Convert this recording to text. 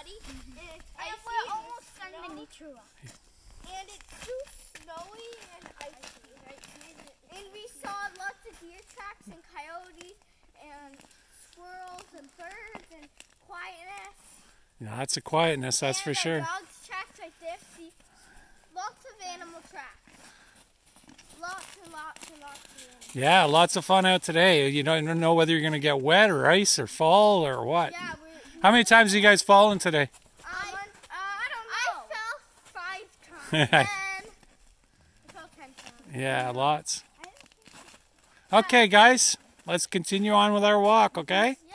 muddy. And we're almost done the nature walk. And it's too snowy and icy right here. And we saw lots of deer tracks and coyotes and squirrels and birds and quietness. Lots of quietness, that's for sure. Dogs tracks right there. See, lots of animal tracks. Lots and lots and lots of animals. Yeah, lots of fun out today. You don't know whether you're going to get wet or ice or fall or what. Yeah, How many times have you guys fallen today? I don't know. I fell 5 times. I fell 10 times. Yeah, lots. Okay, guys, let's continue on with our walk, okay?